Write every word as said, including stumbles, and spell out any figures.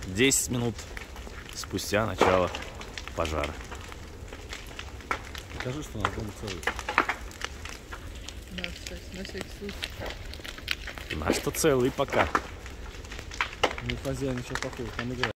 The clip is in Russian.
десять минут спустя начало пожара. Покажи, что у нас дом целый. Да, кстати, на всякий случай. Наш-то целый пока. Ну, хозяин еще походу там играет.